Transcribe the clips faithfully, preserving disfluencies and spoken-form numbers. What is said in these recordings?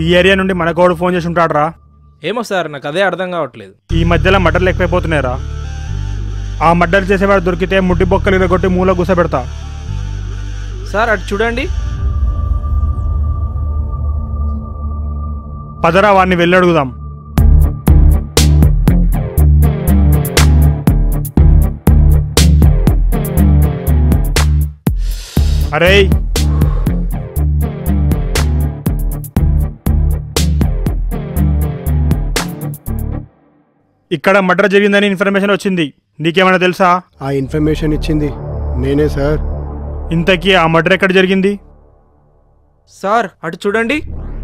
ఈ ఏరియా నుండి మనకోడు ఫోన్ చేసి ఉంటాడు రా. ఏమో సార్, నాకు అదే అర్థం కావట్లేదు. ఈ మధ్యలో మర్డర్లు ఎక్కువైపోతున్నాయిరా. ఆ మర్డర్ చేసేవాడు దొరికితే ముట్టి బొక్కలు ఇరగొట్టి మూల కూసబెడతా. సార్ అటు చూడండి. పదరా వాడిని వెళ్ళి అడుగుదాం. అరే ఇక్కడ మర్డర్ జరిగిందని ఇన్ఫర్మేషన్ వచ్చింది, నీకేమైనా తెలుసా? ఆ ఇన్ఫర్మేషన్ ఇచ్చింది నేనే సార్. ఇంతకీ ఆ మర్డర్ ఎక్కడ జరిగింది? సార్ అటు చూడండి.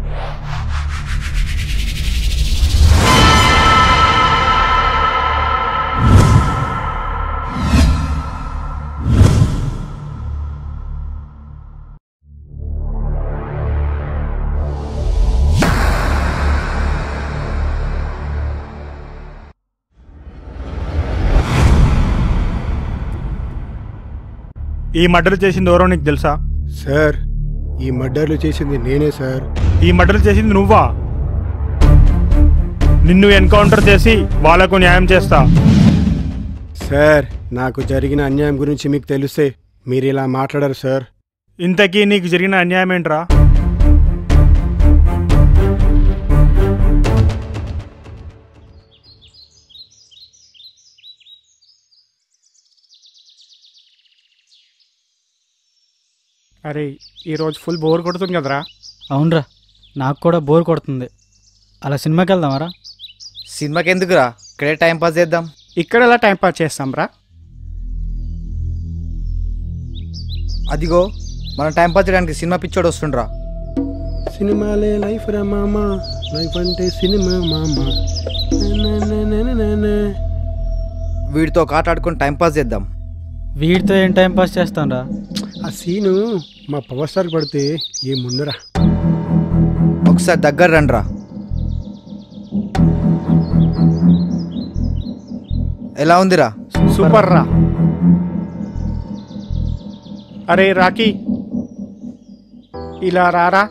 ఈ మర్డర్ చేసింది ఎవరో నీకు తెలుసా? సార్ ఈ మర్డర్లు చేసింది నేనే సార్. ఈ మర్డర్ చేసింది నువ్వా? నిన్ను ఎన్కౌంటర్ చేసి వాళ్ళకు న్యాయం చేస్తా. సార్ నాకు జరిగిన అన్యాయం గురించి మీకు తెలిస్తే మీరు ఇలా మాట్లాడరు సార్. ఇంతకీ నీకు జరిగిన అన్యాయం ఏంట్రా? అరే ఈరోజు ఫుల్ బోర్ కొడుతుంది కదరా. అవునరా, నాకు కూడా బోర్ కొడుతుంది. అలా సినిమాకి వెళ్దామరా? సినిమాకి ఎందుకురా, ఇక్కడే టైంపాస్ చేద్దాం. ఇక్కడ ఎలా టైంపాస్ చేస్తాం రా? అదిగో మనం టైంపాస్ చేయడానికి సినిమా పిచ్చోడు వస్తుండ్రా. సినిమాలే లైఫ్ రా మామా, లైఫ్ అంటే సినిమా మామా. వీడితో ఒక ఆట ఆడుకొని టైంపాస్ చేద్దాం. వీడితో ఏం టైం పాస్ చేస్తాను రా? ఆ సీను మా పవర్ స్టార్ పడితే ఏముండరా. ఒకసారి దగ్గర రండిరా. ఎలా ఉందిరా? సూపర్ రా. అరే రాకీ ఇలా రారా.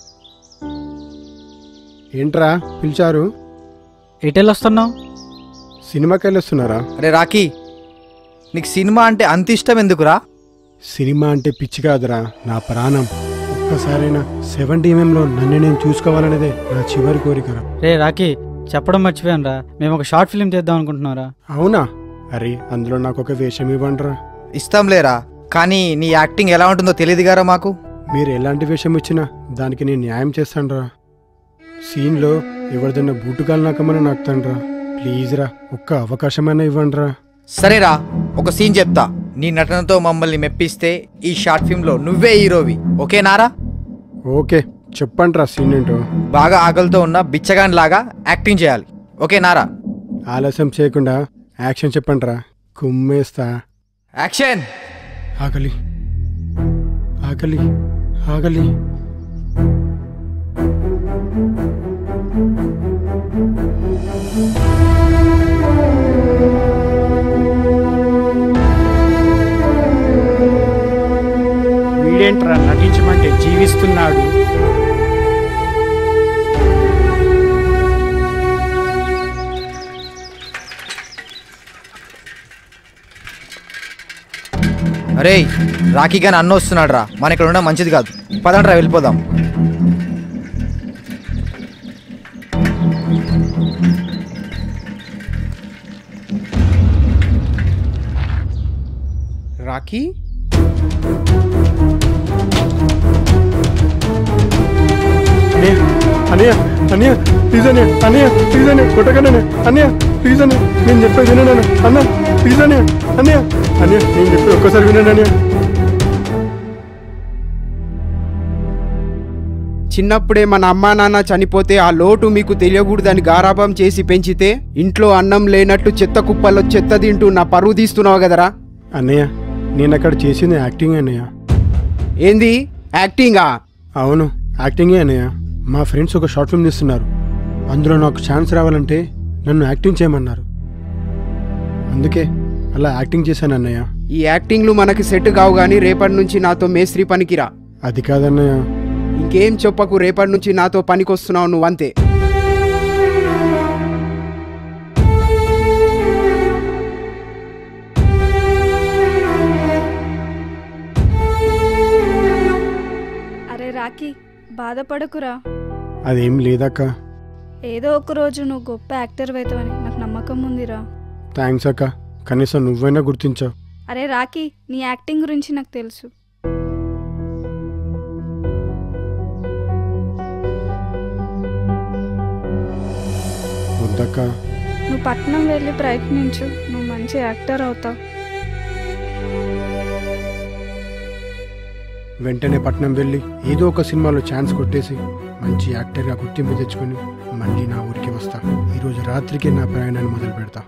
ఏంట్రా పిలిచారు? ఎటెల్ వస్తున్నావు? సినిమాకి వెళ్ళొస్తున్నారా? అరే రాకీ, నీకు సినిమా అంటే అంత ఇష్టం ఎందుకురా? సినిమా అంటే పిచ్చి కాదురా, నా ప్రాణం. ఒక్కసారైనా సెవెంటీ ఎంఎంలో నన్ను నేను చూసుకోవాలనేదే నా చివరి కోరికరా. రే రాకీ, చెప్పడం మర్చిపోయాను రా, మేము ఒక షార్ట్ ఫిల్మ్ చేద్దాం అనుకుంటున్నారా. అవునా? అరే అందులో నాకు ఒక వేషం ఇవ్వండిరా. ఇస్తాం లేరా, కానీ నీ యాక్టింగ్ ఎలా ఉంటుందో తెలియదు గారా మాకు. మీరు ఎలాంటి వేషం ఇచ్చినా దానికి నేను న్యాయం చేస్తాను రా. సీన్లో ఎవరిదన్నా బూటుకాలు నాకమని నాకుతాను రా. ప్లీజ్ రా, ఒక్క అవకాశమైనా ఇవ్వండి రా. సరేరా, ఒక సీన్ చెప్తా. నీ నటనతో మమ్మల్ని మెప్పిస్తే ఈ షార్ట్ ఫిల్మ్లో నువ్వే హీరోవి, ఓకేనారా? ఓకే, చెప్పండి రా సీన్ ఏంటో. బాగా ఆకలితో ఉన్న బిచ్చగాన్ లాగా యాక్టింగ్ చేయాలి, ఓకేనారా? ఆలస్యం చేయకుండా యాక్షన్ చెప్పండి రా, కుమ్మేస్తా. యాక్షన్. ఆకలి ఆకలి ఆకలి. వీడేంట్రా నటించమంటే జీవిస్తున్నాడు. అరే రాకీ గాని అన్న వస్తున్నాడు రా, మన ఇక్కడ ఉండడం మంచిది కాదు. పదండ్రా వెళ్ళిపోదాం. రాకీ అన్నయ్య అన్నయ్య ప్లీజ్ అన్నయ్య, అన్నయ్య ప్లీజ్ అన్నయ్య కొట్టకండి అన్నయ్య, ప్లీజ్ అన్నయ్య నేను చెప్పేది వినండి అన్న, ప్లీజ్ అన్నయ్య అన్నయ్య అన్నయ్య నేను చెప్పేది ఒక్కసారి వినండి అన్నయ్య. చిన్నప్పుడే మన అమ్మా నాన్న చనిపోతే ఆ లోటు మీకు తెలియకూడదని గారాబం చేసి పెంచితే ఇంట్లో అన్నం లేనట్టు చెత్త కుప్పల్లో చెత్త తింటూ నా పరువు తీస్తున్నావు కదరా. అన్నయ్య నేను అక్కడ చేసింది యాక్టింగ్ అన్నయ్య. ఏంది యాక్టింగా? అవును యాక్టింగే అన్నయ్య. మా ఫ్రెండ్స్ ఒక షార్ట్ ఫిల్మ్ తీస్తున్నారు, అందులో నాకు ఛాన్స్ రావాలంటే నన్ను యాక్టింగ్ చేయమన్నారు, అందుకే అలా యాక్టింగ్ చేశాను అన్నయ్య. ఈ యాక్టింగ్లు మనకి సెట్ కావు గానీ రేపటి నుంచి నాతో మేస్త్రి పనికిరా. అది కాదన్నయ్య, ఇంకేం చెప్పకు, రేపటి నుంచి నాతో పనికొస్తున్నావు నువ్వు అంతే. అరే రాఖీ, బాధపడకురా. అదేం లేదక్క. ఏదో ఒక రోజు నువ్వు గొప్ప యాక్టర్ అవుతావని నాకు నమ్మకం ఉందిరా. థ్యాంక్స్ అక్క, కనీసం నువ్వైనా గుర్తించావు. అరే రాఖీ, నీ యాక్టింగ్ గురించి నాకు తెలుసు. వద్దక్క. నువ్వు పట్నం వెళ్ళి ప్రయత్నించు, నువ్వు మంచి యాక్టర్ అవుతావు. వెంటనే పట్నం వెళ్ళి ఏదో ఒక సినిమాలో ఛాన్స్ కొట్టేసి మంచి యాక్టర్గా గుర్తింపు తెచ్చుకొని మళ్ళీ నా ఊరికి వస్తా. ఈరోజు రాత్రికి నా ప్రయాణాన్ని మొదలు పెడతా.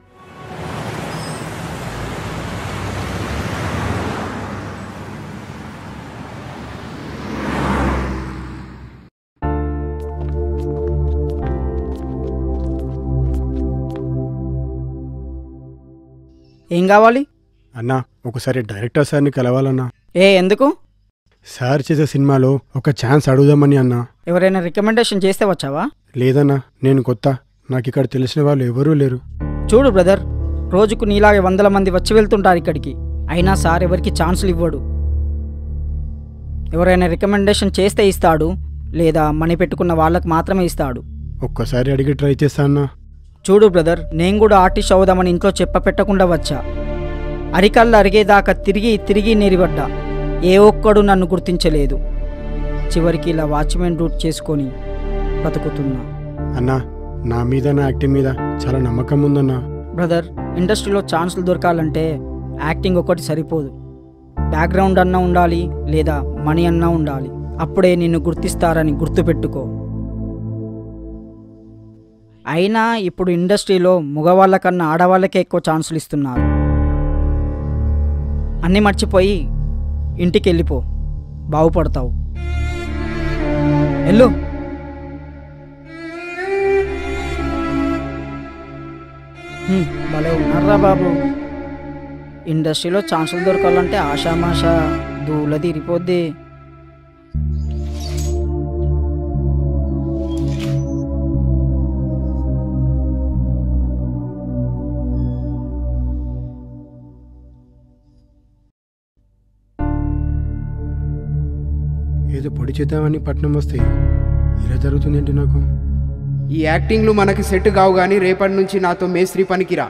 ఏం కావాలి అన్నా, ఒకసారి డైరెక్టర్ సార్ని కలవాలన్నా. ఏ ఎందుకు? సార్ చేసే సినిమాలో ఒక ఛాన్స్ అడుగుదామని అన్నా. ఎవరైనా రికమెండేషన్ చేస్తే వచ్చావా? లేదన్నా, నేను కొత్త, నాకు ఇక్కడ తెలిసిన వాళ్ళు ఎవరూ లేరు. చూడు బ్రదర్, రోజుకు నీలాగే వందల మంది వచ్చి వెళ్తుంటారు ఇక్కడికి, అయినా సార్ ఎవరికి ఛాన్సులు ఇవ్వడు. ఎవరైనా రికమెండేషన్ చేస్తే ఇస్తాడు, లేదా మనీ పెట్టుకున్న వాళ్ళకు మాత్రమే ఇస్తాడు. ఒక్కసారి అడిగి ట్రై చేస్తా అన్నా. చూడు బ్రదర్, నేను కూడా ఆర్టిస్ట్ అవుదామని ఇంట్లో చెప్ప పెట్టకుండా వచ్చా. అరికళ్ళు అరిగేదాకా తిరిగి తిరిగి నెరిపడ్డా, ఏ ఒక్కడు నన్ను గుర్తించలేదు. చివరికి ఇలా వాచ్మెన్ డ్యూట్ చేసుకొని బతుకుతున్నా. అన్నా, నా మీద నా యాక్టింగ్ మీద చాలా నమ్మకం ఉందన్నా. బ్రదర్, ఇండస్ట్రీలో ఛాన్సులు దొరకాలంటే యాక్టింగ్ ఒకటి సరిపోదు. బ్యాక్గ్రౌండ్ అన్నా ఉండాలి, లేదా మనీ అన్నా ఉండాలి. అప్పుడే నిన్ను గుర్తిస్తారని గుర్తుపెట్టుకో. అయినా ఇప్పుడు ఇండస్ట్రీలో మగవాళ్ళకన్నా ఆడవాళ్ళకే ఎక్కువ ఛాన్సులు ఇస్తున్నారు. అన్నీ మర్చిపోయి ఇంటికి వెళ్ళిపో, బాగుపడతావు. వెళ్ళు. భలే ఉన్నారా బాబు. ఇండస్ట్రీలో ఛాన్సులు దొరకాలంటే ఆషామాషా దూల తీరిపోద్ది. ఏదో పొడి చేద్దామని పట్నం వస్తే ఇలా జరుగుతుందేంటి నాకు? ఈ యాక్టింగ్లు మనకి సెట్ కావు, కానీ రేపటి నుంచి నాతో మేస్త్రి పనికిరా.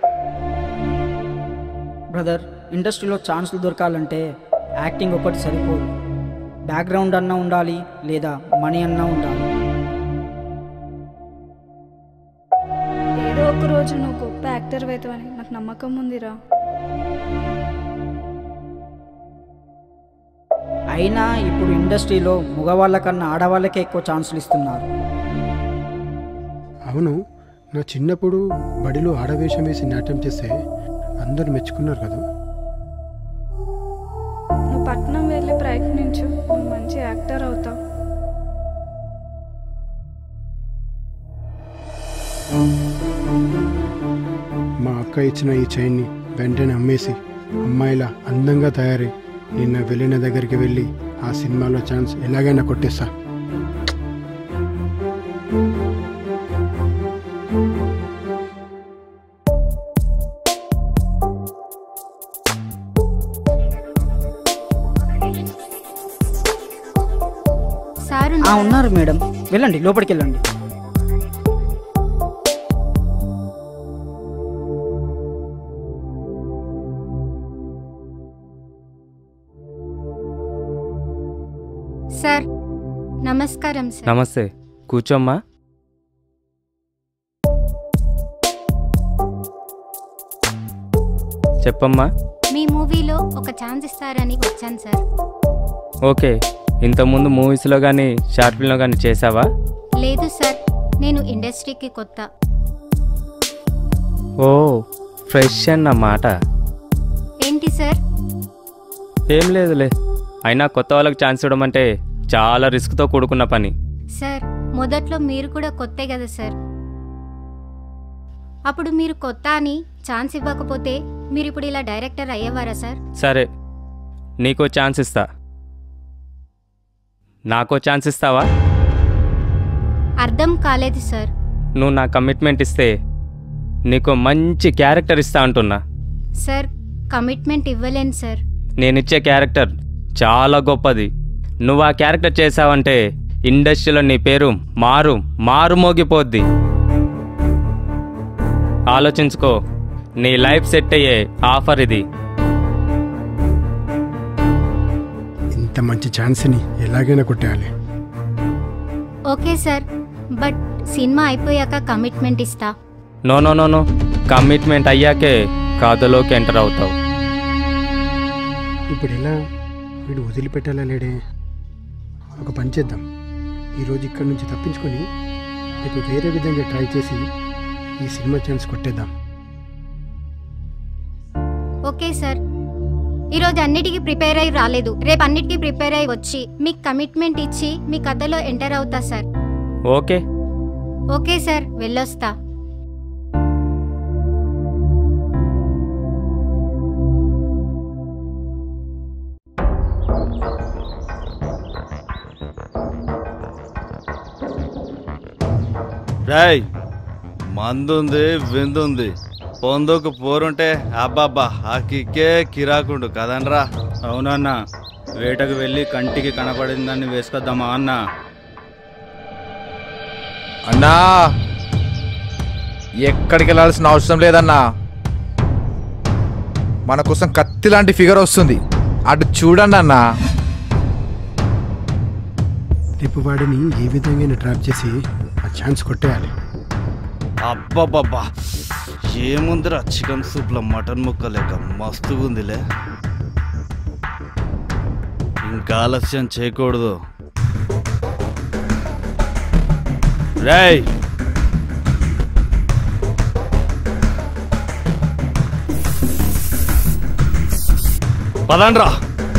బ్రదర్, ఇండస్ట్రీలో ఛాన్సులు దొరకాలంటే యాక్టింగ్ ఒకటి సరిపోదు. బ్యాక్గ్రౌండ్ అన్నా ఉండాలి, లేదా మనీ అన్నా ఉండాలి. ఏదో ఒక రోజు నువ్వు గొప్ప యాక్టర్ అవుతావని నాకు నమ్మకం ఉందిరా. అయినా ఇప్పుడు ఇండస్ట్రీలో మగవాళ్ళకన్నా ఆడవాళ్ళకే ఎక్కువ ఛాన్సులు ఇస్తున్నారు. అవును, నా చిన్నప్పుడు బడిలో ఆడవేషం వేసి నాట్యం చేస్తే అందరు మెచ్చుకున్నారు కదా. నువ్వు పట్నం వెళ్ళి ప్రయత్నించు, నువ్వు మంచి యాక్టర్ అవుతావు. మా అక్క ఇచ్చిన ఈ చైన్ని వెంటనే అమ్మేసి అమ్మాయిలా అందంగా తయారై నిన్న వెళ్ళిన దగ్గరికి వెళ్ళి ఆ సినిమాలో ఛాన్స్ ఎలాగైనా కొట్టేస్తా. ఉన్నారు మేడం, వెళ్ళండి, లోపలికి వెళ్ళండి. సార్ నమస్కారం సార్. నమస్తే, కూర్చోమ్మా. చెప్పమ్మా. మీ మూవీలో ఒక ఛాన్స్ ఇస్తారని వచ్చాను సార్. ఓకే, ఇంతకుముందు మూవీస్లో కానీ షార్ట్ ఫిల్మ్లో కానీ చేసావా? లేదు సార్, నేను ఇండస్ట్రీకి కొత్త. ఓ, ఫ్రెష్ అన్నమాట. ఏంటి సార్? ఏం లేదులే, అయినా కొత్త వాళ్ళకి ఛాన్స్ ఇవ్వడం అంటే చాలా రిస్క్తో కూడుకున్న పని. సార్, మొదట్లో మీరు కూడా కొత్తే కదా సార్. అప్పుడు మీరు కొత్త అని ఛాన్స్ ఇవ్వకపోతే మీరు ఇప్పుడు ఇలా డైరెక్టర్ అయ్యేవారా సార్? సరే, నీకో ఛాన్స్ ఇస్తా. నాకో ఛాన్స్ ఇస్తావా? అర్థం కాలేదు సార్. నువ్వు నా కమిట్మెంట్ ఇస్తే నీకు మంచి క్యారెక్టర్ ఇస్తా అంటున్నా. సార్ కమిట్మెంట్ ఇవ్వలేను సార్. నేనిచ్చే క్యారెక్టర్ చాలా గొప్పది. నువ్వు ఆ క్యారెక్టర్ చేసావంటే ఇండస్ట్రీలో నీ పేరు మారు మారు మోగిపోద్ది. ఆలోచించుకో, నీ లైఫ్ సెట్ అయ్యే ఆఫర్ ఇది. ఇంత మంచి ఛాన్స్ని ఎలాగైనా కొట్టేయాలి. ఓకే సార్, బట్ సినిమా అయిపోయాక కమిట్మెంట్ ఇస్తా. No no no no commitment అయ్యాకే కథలోకి ఎంటర్ అవుతావు. ఇప్పుడు ఎలా వీడు వదిలిపెట్టాలా లేడే? ఒక పని చేద్దాం, ఈరోజు ఇక్కడి నుంచి తప్పించుకొని రేపు వేరే విధంగా ట్రై చేసి ఈ సినిమా ఛాన్స్ కొట్టేద్దాం. ఓకే సార్, ఈరోజు అన్నిటికీ ప్రిపేర్ అయ్యి రాలేదు, రేపు అన్నిటికీ ప్రిపేర్ అయ్యి వచ్చి మీకు కమిట్మెంట్ ఇచ్చి మీ కథలో ఎంటర్ అవుతా సార్. ఓకే ఓకే సార్, వెళ్ళొస్తా. రాయ్ మందుంది విందుంది, పొందుకు పోరుంటే అబ్బాబ్బా ఆ కిక్కే కిరాకుండు కదనరా. అవునన్న, వేటకు వెళ్ళి కంటికి కనపడిందాన్ని వేసుకొద్దామా అన్న? అన్నా ఎక్కడికి వెళ్ళాల్సిన అవసరం లేదన్నా, మన కోసం కత్తి లాంటి ఫిగర్ వస్తుంది, అటు చూడండి అన్నా. రేపు వాడిని ఏ విధంగా ట్రాప్ చేసి ఆ ఛాన్స్ కొట్టేయాలి. అబ్బాబ్బా ఏముందిరా, చికెన్ సూప్లో మటన్ ముక్క లేక మస్తుగుందిలే. ఇంకా ఆలస్యం చేయకూడదు. రేయ్ పదండ్రా.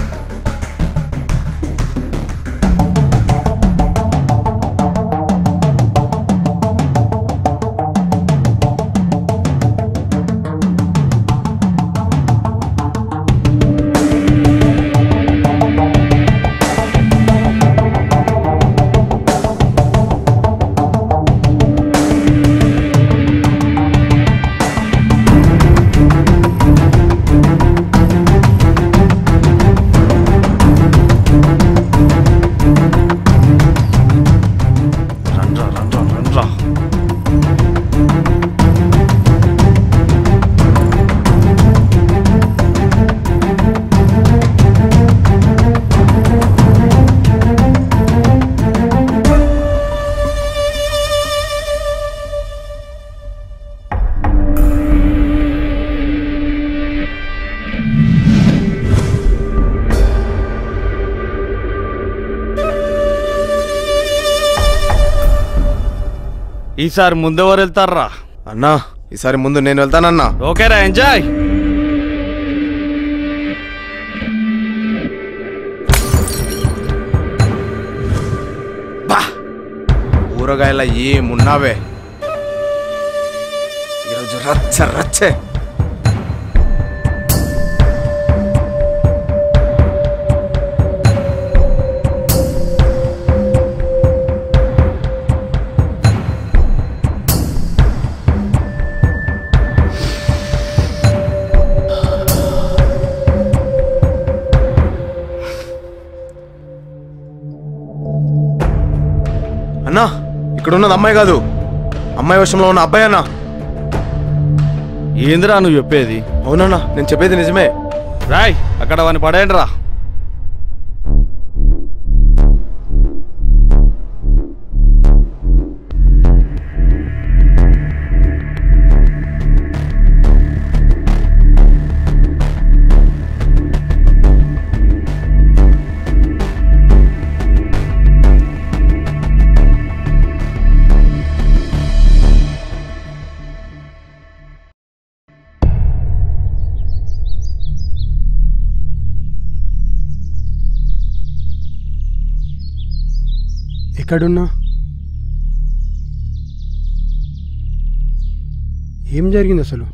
ఈసారి ముందెవరు వెళ్తారా అన్నా? ఈసారి ముందు నేను వెళ్తానన్నా. ఓకేరా, ఎంజాయ్. బా ఊరగాయల ఏమున్నావే, ఈరోజు రచ్చ రచ్చే. అన్నా, ఇక్కడ ఉన్నది అమ్మాయి కాదు, అమ్మాయి వశంలో ఉన్న అబ్బాయి అన్నా. ఏందిరా నువ్వు చెప్పేది? అవునన్నా, నేను చెప్పేది నిజమే. రాయ్ అక్కడ వాని పడేయండి రా. ఎక్కడున్నా? ఏం జరిగింది అసలు?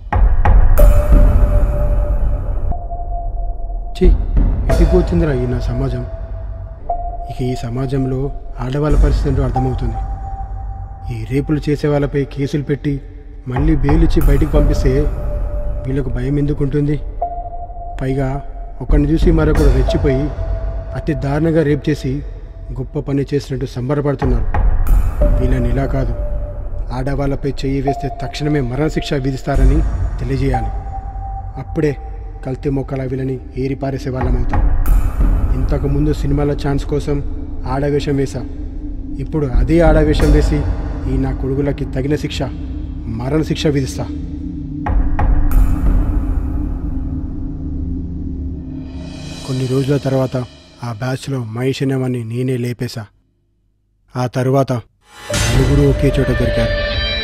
ఛీ, ఎదిగిపోతుందిరా ఈ నా సమాజం. ఇక ఈ సమాజంలో ఆడవాళ్ళ పరిస్థితి ఏంటో అర్థమవుతుంది. ఈ రేపులు చేసే వాళ్ళపై కేసులు పెట్టి మళ్ళీ బెయిల్ ఇచ్చి బయటికి పంపిస్తే వీళ్ళకు భయం ఎందుకు ఉంటుంది? పైగా ఒకరిని చూసి మరొకరు రెచ్చిపోయి అతి దారుణంగా రేప్ చేసి గొప్ప పని చేసినట్టు సంబరపడుతున్నారు. వీళ్ళని ఇలా కాదు, ఆడవాళ్ళపై చెయ్యి వేస్తే తక్షణమే మరణశిక్ష విధిస్తారని తెలియజేయాలి. అప్పుడే కల్తీ మొక్కల వీళ్ళని ఏరిపారేసే వాళ్ళం అవుతాం. ఇంతకుముందు సినిమాల ఛాన్స్ కోసం ఆడవేషం వేశా, ఇప్పుడు అదే ఆడవేషం వేసి ఈ నా కొడుకులకి తగిన శిక్ష మరణ శిక్ష విధిస్తా. కొన్ని రోజుల తర్వాత ఆ బ్యాచ్లో మహేష్ అనేవాన్ని నేనే లేపేశా. ఆ తరువాత నలుగురు ఒకే చోట దొరికారు.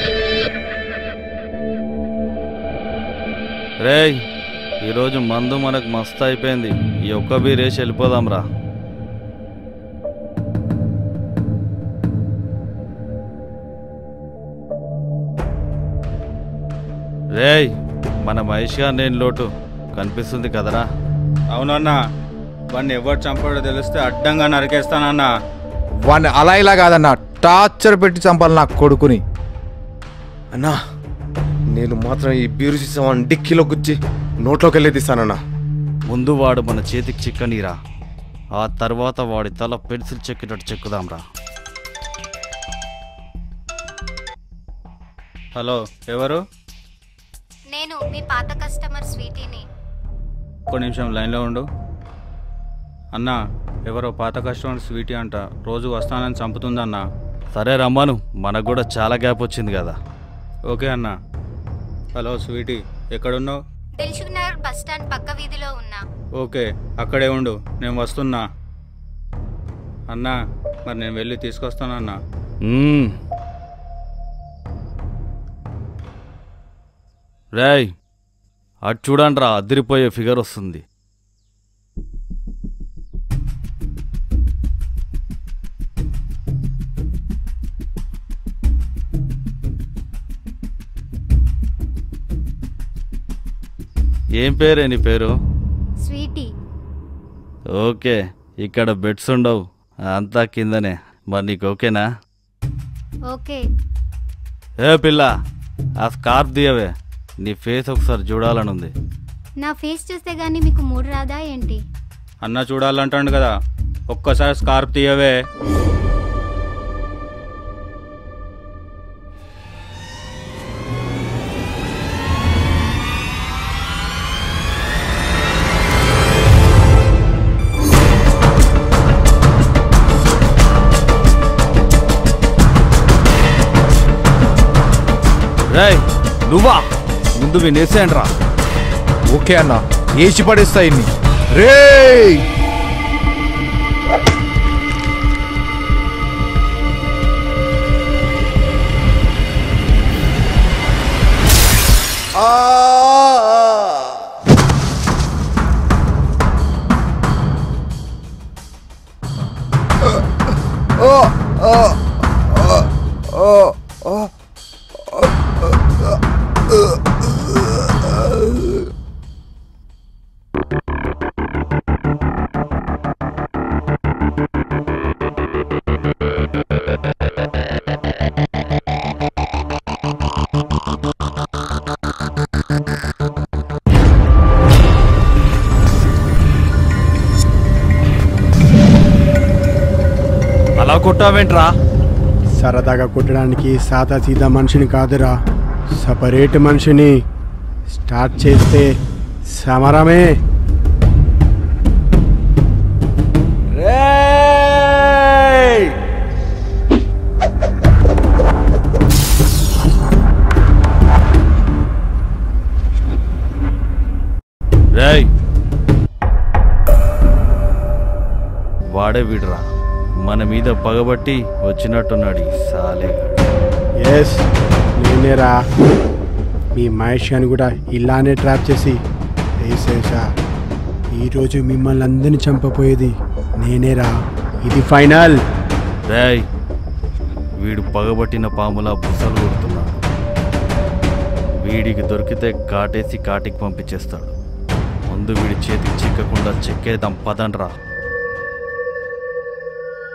రేయ్, ఈరోజు మందు మనకు మస్తు అయిపోయింది. ఈ ఒక్క బీరేసి వెళ్ళిపోదాంరా. రేయ్, మన మహేష్ గారు నేను లోటు కనిపిస్తుంది కదరా? అవునన్నా, వాడిని ఎవరు చంపాడో తెలిస్తే అడ్డంగా నరికేస్తానన్నా. వాడిని అలా ఇలా కాదన్నా, టార్చర్ పెట్టి చంపాలి నా కొడుకుని. అన్నా, నేను మాత్రం ఈ బీరు సీసాన్ని డిక్కీలో గుచ్చి నోట్లోకి వెళ్ళి తీస్తానన్నా. ముందు వాడు మన చేతికి చిక్కనీరా, ఆ తర్వాత వాడి తల పెన్సిల్ చెక్కినట్టు చెక్కుదాంరా. హలో, ఎవరు? నేను మీ పాత కస్టమర్ స్వీటీని. ఒక్క నిమిషం లైన్లో ఉండు. అన్నా, ఎవరో పాత కస్టమర్ స్వీటీ అంట, రోజు వస్తానని చంపుతుందన్నా. సరే రమ్మను, మనకు కూడా చాలా గ్యాప్ వచ్చింది కదా. ఓకే అన్నా. హలో స్వీటీ, ఎక్కడున్నావు? దిల్సుఖ్ నగర్ బస్ స్టాండ్ పక్క వీధిలో ఉన్నా. ఓకే, అక్కడే ఉండు, నేను వస్తున్నా. అన్నా, మరి నేను వెళ్ళి తీసుకొస్తానన్నా. రేయ్, అటు చూడండి రా, అదిరిపోయే ఫిగర్ వస్తుంది. ఏం పేరే నీ పేరు? స్వీటీ. ఓకే, ఇక్కడ బెడ్స్ ఉండవు, అంతా కిందనే. మరి నీకు ఓకేనా? ఓకే. ఏ పిల్ల, ఆ స్కార్ఫ్ దియవే, నీ ఫేస్ ఒకసారి చూడాలని ఉంది. నా ఫేస్ చూస్తే గానీ మీకు మూడు రాదా ఏంటి? అన్న చూడాలంటాడు కదా, ఒక్కసారి స్కార్ప్ తీయవే. రేయ్, నువ్వా? ముందు వినేసేయండి రా. ఓకే అన్న, ఏసి పడేస్తా ఇన్ని. రేయ్, అలా కొట్టావేంట్రా? సరదాగా కొట్టడానికి సాదా సీదా మనిషిని కాదురా, సపరేట్ మనిషిని. స్టార్ట్ చేస్తే సమరమే. రేయ్, వాడే వీడురా, మన మీద పగబట్టి వచ్చినట్టున్నాడు ఈ సాలేగాడు. ఎస్, నేనేరా. మీ మహేష్ అని కూడా ఇలానే ట్రాప్ చేసి వేసేసా. ఈరోజు మిమ్మల్ని అందరినీ చంపపోయేది నేనేరా. ఇది ఫైనల్. రేయ్, వీడు పగబట్టిన పాములా బుసలు కొడుతున్నాడు. వీడికి దొరికితే కాటేసి కాటికి పంపించేస్తాడు. ముందు వీడి చేతికి చిక్కకుండా చెక్కేద్దాం పదండ్రా.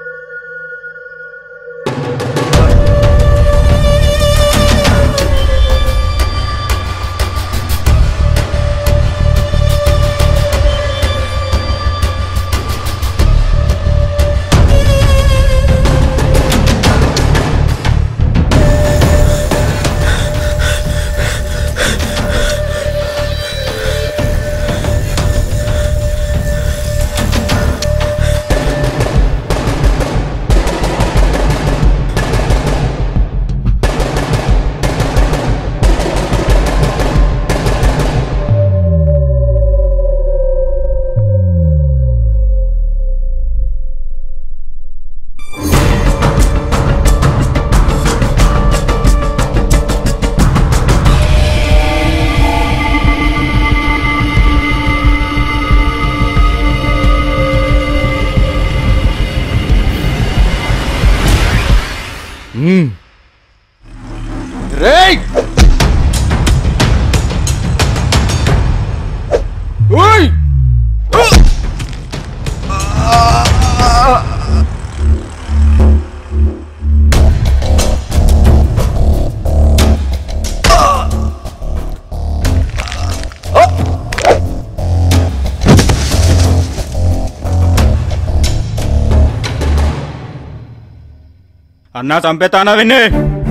అన్నా చంపేతానా విన్నే.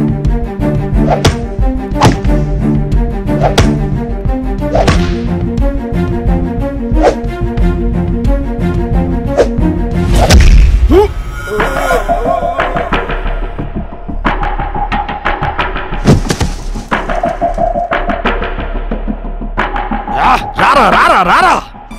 రారా రారా రారా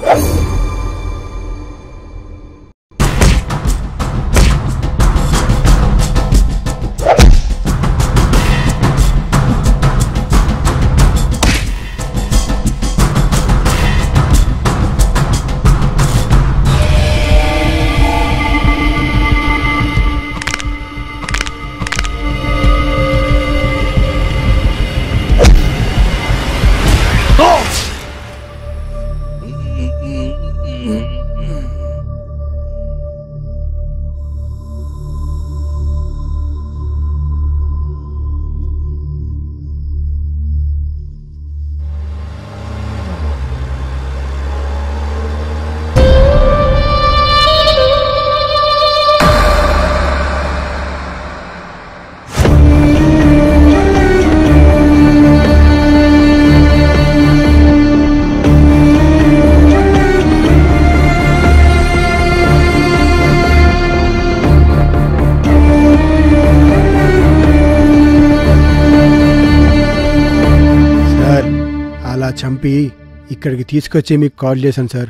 చంపి ఇక్కడికి తీసుకొచ్చి మీకు కాల్ చేశాను సార్.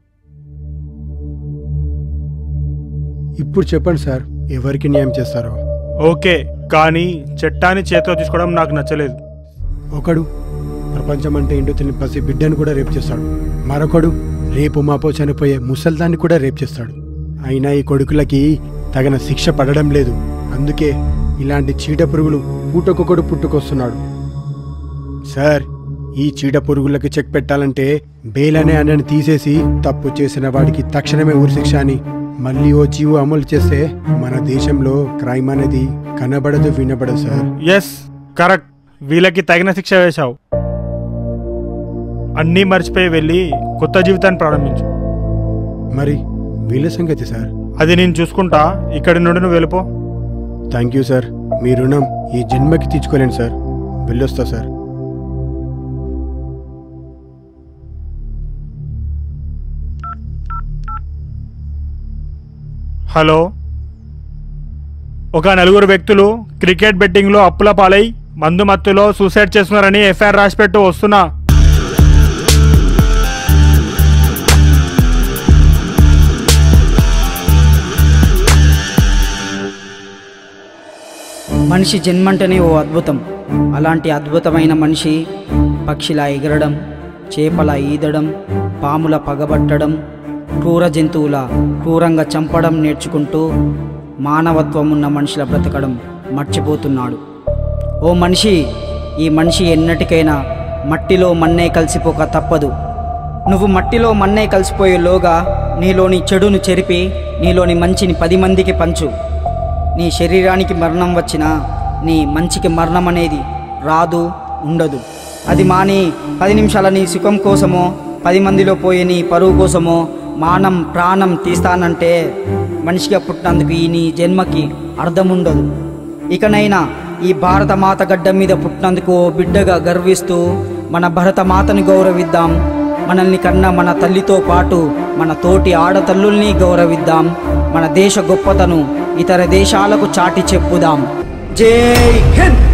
ఇప్పుడు చెప్పండి సార్, ఎవరికి న్యాయం చేస్తారో. ఓకే, కానీ చట్టాన్ని చేతిలో తీసుకోవడం నాకు నచ్చలేదు. ఒకడు ప్రపంచం అంటే ఏంటో తెలియని పసి బిడ్డను కూడా రేపు చేస్తాడు. మరొకడు రేపు మాపో చనిపోయే ముసల్దాన్ని కూడా రేపు చేస్తాడు. అయినా ఈ కొడుకులకి తగిన శిక్ష పడడం లేదు. అందుకే ఇలాంటి చీడ పురుగులు పూటకొకడు పుట్టుకొస్తున్నాడు. సార్, ఈ చీడ పురుగులకి చెక్ పెట్టాలంటే బెయిల్ అనే అన్నని తీసేసి తప్పు చేసిన వాడికి తక్షణమే ఉరిశిక్ష అని మళ్ళీ ఓ జీవో అమలు చేస్తే మన దేశంలో క్రైమ్ అనేది కనబడదు, వినబడదు సార్. Yes, correct. వీళ్ళకి తగిన శిక్ష వేశావు. అన్నీ మర్చిపోయి వెళ్ళి కొత్త జీవితాన్ని ప్రారంభించు. మరి వీళ్ళ సంగతి సార్? అది నేను చూసుకుంటా. ఇక్కడి నుండి నువ్వు వెళ్ళిపో. Thank you sir. మీ రుణం ఈ జన్మకి తీర్చుకోలేను సార్. వెళ్ళొస్తా సార్. హలో, ఒక నలుగురు వ్యక్తులు క్రికెట్ బెట్టింగ్లో అప్పుల పాలై మందు మత్తులో సూసైడ్ చేస్తున్నారని ఎఫ్ఐఆర్ రాసిపెట్టు. వస్తున్నా. మనిషి జన్మంటేనే ఓ అద్భుతం. అలాంటి అద్భుతమైన మనిషి పక్షిలా ఎగరడం, చేపల ఈదడం, పాముల పగబట్టడం, క్రూర జంతువుల క్రూరంగా చంపడం నేర్చుకుంటూ మానవత్వం ఉన్న మనుషుల బ్రతకడం మర్చిపోతున్నాడు. ఓ మనిషి, ఈ మనిషి ఎన్నటికైనా మట్టిలో మన్నే కలిసిపోక తప్పదు. నువ్వు మట్టిలో మన్నే కలిసిపోయేలోగా నీలోని చెడును చెరిపి నీలోని మంచిని పది మందికి పంచు. నీ శరీరానికి మరణం వచ్చినా నీ మంచికి మరణం అనేది రాదు, ఉండదు. అది మాని పది నిమిషాల నీ సుఖం కోసమో పది మందిలో పోయే నీ పరువు కోసమో మానం ప్రాణం తీస్తానంటే మనిషిగా పుట్టినందుకు ఈ నీ జన్మకి అర్థముండదు. ఇకనైనా ఈ భారత మాత గడ్డ మీద పుట్టినందుకు బిడ్డగా గర్విస్తూ మన భరత మాతని గౌరవిద్దాం. మనల్ని కన్నా మన తల్లితో పాటు మన తోటి ఆడతల్లుల్ని గౌరవిద్దాం. మన దేశ గొప్పతను ఇతర దేశాలకు చాటి చెప్పుదాం. జై హింద్.